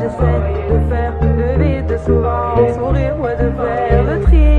j'essaie de faire le vide, de souvent sourire, ouais, de faire le tri.